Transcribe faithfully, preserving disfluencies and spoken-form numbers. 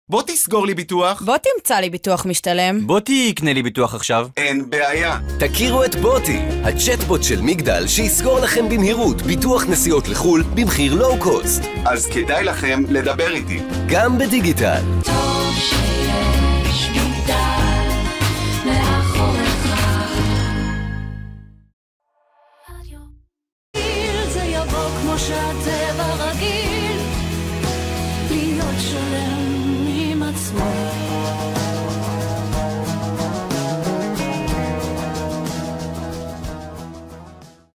בוא תסגור לי ביטוח. בוא תמצא לי ביטוח משתלם. בוא תקנה לי ביטוח עכשיו. אין בעיה. תכירו את בוטי, הצ'טבוט של מגדל שיסגור לכם במהירות ביטוח נסיעות לחול במחיר לואו קוסט. אז כדאי לכם לדבר איתי. גם בדיגיטל. טוב